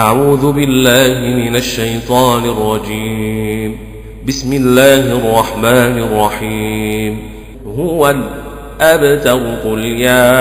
أعوذ بالله من الشيطان الرجيم. بسم الله الرحمن الرحيم. هو الأبتر قل يا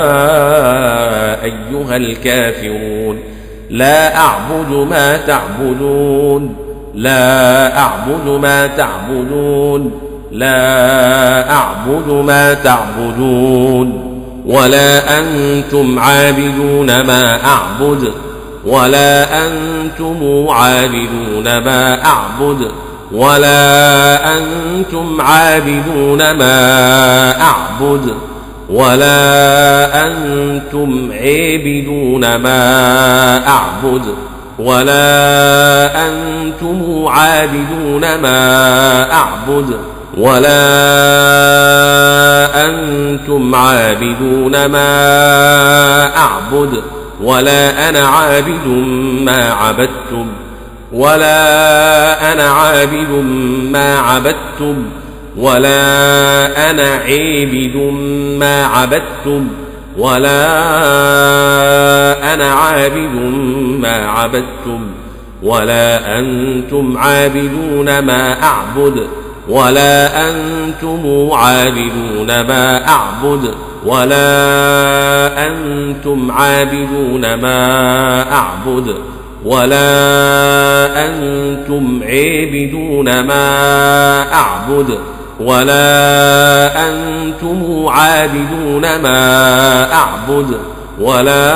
أيها الكافرون لا أعبد ما تعبدون لا أعبد ما تعبدون لا أعبد ما تعبدون ولا أنتم عابدون ما أعبد ولا أنتم عابدون ما أعبد ولا أنتم عابدون ما أعبد ولا أنتم عابدون ما أعبد ولا أنتم عابدون ما أعبد ولا أنتم عابدون ما أعبد ولا أنا عابد ما عبدتم ولا أنا عابد ما عبدتم ولا أنا عابد ما عبدتم ولا أنا عابد ما عبدتم ولا أنتم عابدون ما أعبد ولا أنتم عابدون ما أعبد ولا أنتم عابدون ما أعبد ولا أنتم عابدون ما أعبد ولا أنتم عابدون ما أعبد ولا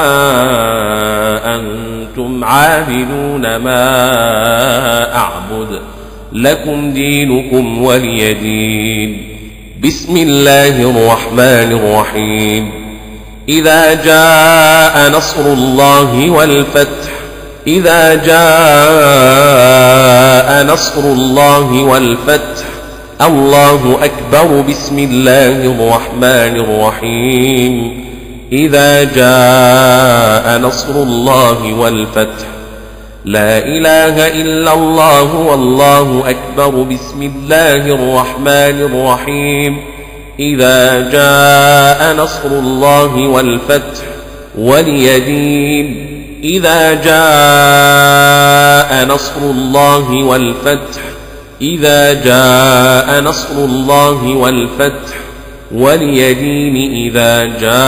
أنتم عابدون ما أعبد لكم دينكم ولي دين. بسم الله الرحمن الرحيم. إذا جاء نصر الله والفتح إذا جاء نصر الله والفتح الله أكبر. بسم الله الرحمن الرحيم. إذا جاء نصر الله والفتح لا إله إلا الله والله أكبر. بسم الله الرحمن الرحيم. إذا جاء نصر الله والفتح ولي دين. إذا جاء نصر الله والفتح إذا جاء نصر الله والفتح ولي دين. إذا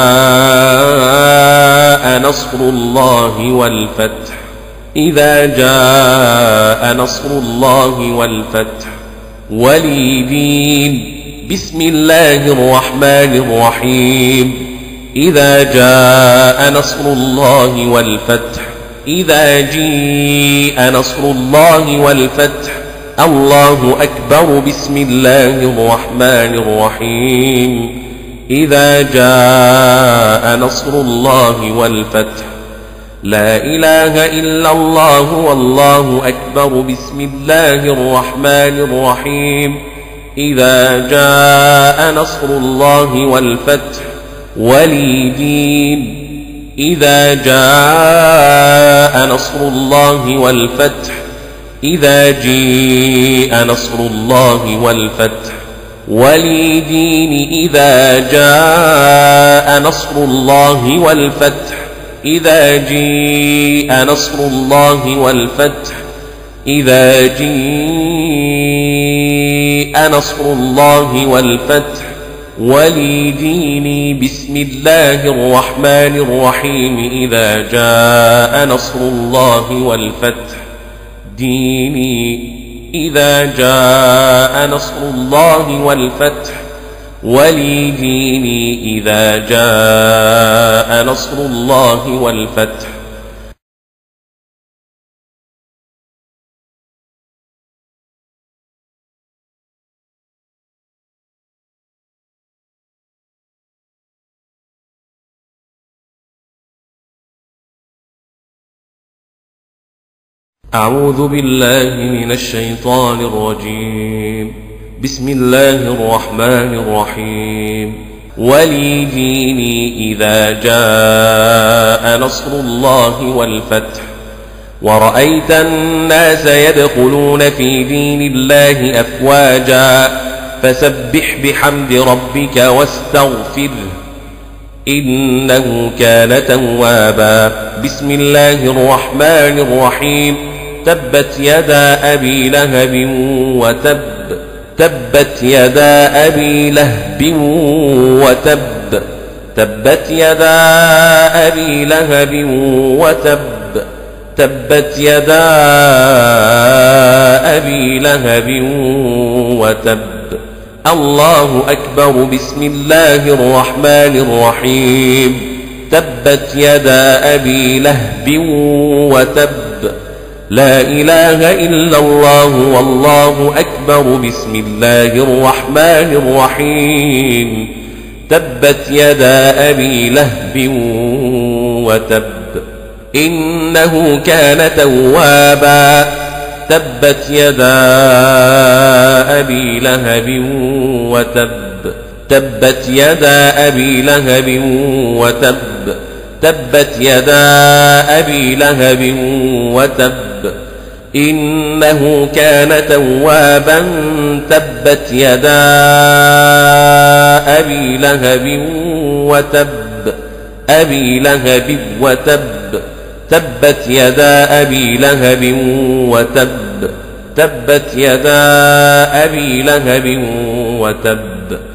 جاء نصر الله والفتح إذا جاء نصر الله والفتح ولي دين. بسم الله الرحمن الرحيم. إذا جاء نصر الله والفتح إذا جيء نصر الله والفتح الله أكبر. بسم الله الرحمن الرحيم. إذا جاء نصر الله والفتح لا إله إلا الله والله أكبر. بسم الله الرحمن الرحيم. إذا جاء نصر الله والفتح ولي دين. إذا جاء نصر الله والفتح إذا جيء نصر الله والفتح ولي دين. إذا جاء نصر الله والفتح إذا جيء نصر الله والفتح إذا جيء نصر الله والفتح ولي ديني. بسم الله الرحمن الرحيم. إذا جاء نصر الله والفتح ديني. إذا جاء نصر الله والفتح ولي ديني. إذا جاء نصر الله والفتح أعوذ بالله من الشيطان الرجيم. بسم الله الرحمن الرحيم. ولي ديني. إذا جاء نصر الله والفتح ورأيت الناس يدخلون في دين الله أفواجا فسبح بحمد ربك واستغفره إنه كان توابا. بسم الله الرحمن الرحيم. تبت يدا أبي لهب وتب. تبت يدا أبي لهب وتب. تبت يدا أبي لهب وتب. تبت يدا أبي لهب وتب. الله أكبر. بسم الله الرحمن الرحيم. تبت يدا أبي لهب وتب. لا إله إلا الله والله أكبر. بسم الله الرحمن الرحيم. تبت يدا أبي لهب وتب. إنه كان توابا. تبت يدا أبي لهب وتب. تبت يدا أبي لهب وتب. تبت يدا أبي لهب وتب. إنه كان توابا. تبت يدا أبي لهب وتب. أبي لهب وتب. تبت يدا أبي لهب وتب. تبت يدا أبي لهب وتب.